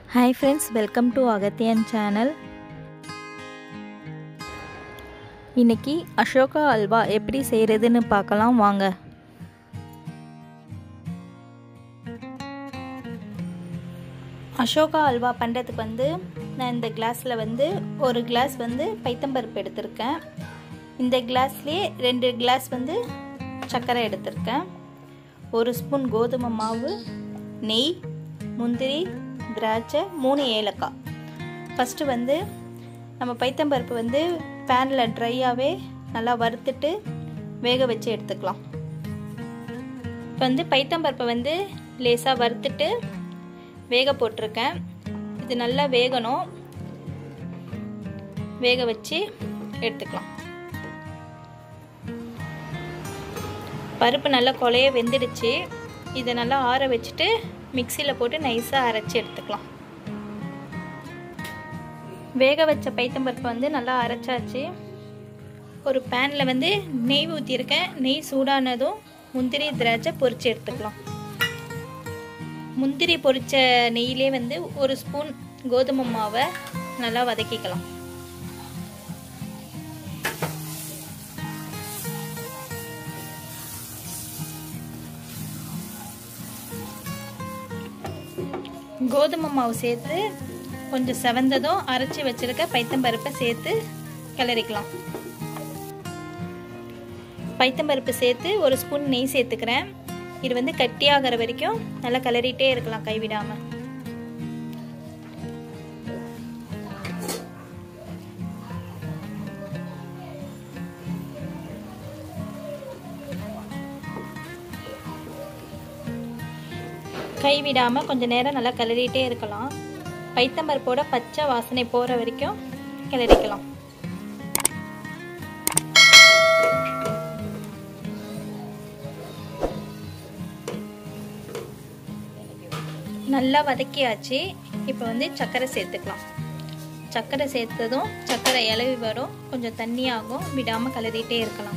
Hi friends, welcome to Agathian channel. இன்னைக்கு அசோகா அல்வா எப்படி செய்யறதுன்னு பார்க்கலாம் வாங்க. அசோகா அல்வா பண்ணுறதுக்கு நான் இந்த கிளாஸில் ஒரு கிளாஸ் பைத்தம்பருப்பு எடுத்திருக்கேன். இந்த கிளாஸ்லேயே 2 கிளாஸ் சர்க்கரை எடுத்திருக்கேன். 1 ஸ்பூன் கோதுமை மாவு, நெய், முந்திரி, திராட்சை, 3 ஏலக்காய். ஃபஸ்ட்டு நம்ம பைத்தம்பருப்பு பேனில் ட்ரையாகவே நல்லா வறுத்துட்டு வேக வச்சு எடுத்துக்கலாம். இப்போ பைத்தம்பருப்பை லேசாக வறுத்துட்டு வேக போட்டிருக்கேன். இது நல்லா வேகணும், வேக வச்சு எடுத்துக்கலாம். பருப்பு நல்லா கொலைய வெந்துடுச்சு. இதை நல்லா ஆற வச்சுட்டு மிக்சியில் போட்டு நைஸாக அரைச்சி எடுத்துக்கலாம். வேக வச்ச பைத்தம்பருப்பு நல்லா அரைச்சாச்சு. ஒரு பேனில் நெய் ஊற்றிருக்கேன். நெய் சூடானதும் முந்திரி, திராட்சை பொரிச்சு எடுத்துக்கலாம். முந்திரி பொரிச்ச நெய்யிலே 1 ஸ்பூன் கோதுமை மாவை நல்லா வதக்கிக்கலாம். கோதுமை மாவு சேர்த்து கொஞ்சம் செவந்ததும் அரைச்சி வச்சிருக்க பைத்தம்பருப்பை சேர்த்து கிளறிக்கலாம். பைத்தம்பருப்பு சேர்த்து 1 ஸ்பூன் நெய் சேர்த்துக்கிறேன். இது கட்டியாகிற வரைக்கும் நல்லா கிளறிட்டே இருக்கலாம் கைவிடாம. கைவிடாம கொஞ்ச நேரம் நல்லா கிளறிட்டே இருக்கலாம். பைத்தம்பருப்போட பச்சை வாசனை போற வரைக்கும் கிளறிக்கலாம். நல்லா வதக்கியாச்சு. இப்போ சர்க்கரை சேர்த்துக்கலாம். சர்க்கரை சேர்த்ததும் சர்க்கரை இலவி வரும், கொஞ்சம் தண்ணியாகும். விடாமல் கிளறிட்டே இருக்கலாம்.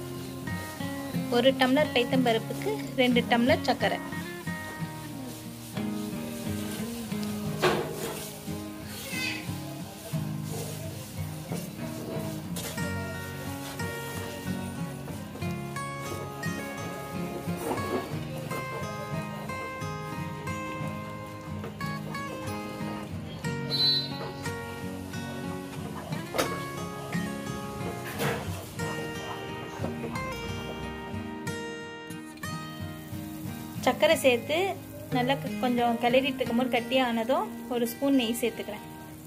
1 டம்ளர் பைத்தம்பருப்புக்கு 2 டம்ளர் சர்க்கரை. சர்க்கரை சேர்த்து நல்லா கொஞ்சம் கிளறிட்டு இருக்கும்போது கட்டியானதும் 1 ஸ்பூன் நெய் சேர்த்துக்கிறேன்.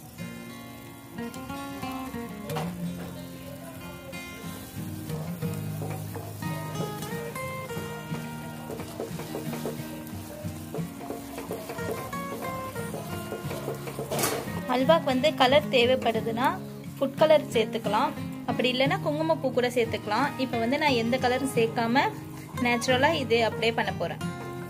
அல்வாக்கு கலர் தேவைப்படுதுன்னா ஃபுட் கலர் சேர்த்துக்கலாம். அப்படி இல்லைன்னா குங்குமப்பூ கூட சேர்த்துக்கலாம். இப்போ நான் எந்த கலரும் சேர்க்காம நேச்சுரலா இது அப்படியே பண்ண போறேன்.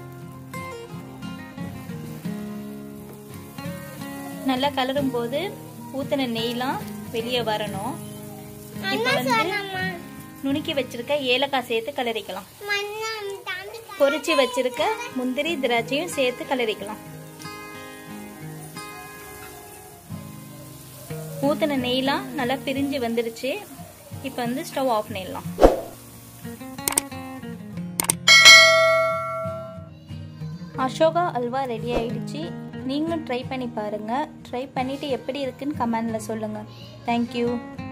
நல்லா கலரும் போது ஊத்தின நெய்லாம் வெளியே வரணும். இப்போ நுணுக்கி வச்சிருக்க ஏலக்காய் சேர்த்து கலரிக்கலாம். பொரிச்சு வச்சிருக்க முந்திரி, திராட்சையும் சேர்த்து கலரிக்கலாம். ஊத்தின நெய்லாம் நல்லா பிரிஞ்சு வந்துருச்சு. இப்போ ஸ்டவ் ஆஃப் பண்ணிடலாம். அசோகா அல்வா ரெடி ஆயிடுச்சு. நீங்களும் ட்ரை பண்ணி பாருங்க. ட்ரை பண்ணிட்டு எப்படி இருக்குன்னு கமெண்ட்ல சொல்லுங்க. தேங்க்யூ.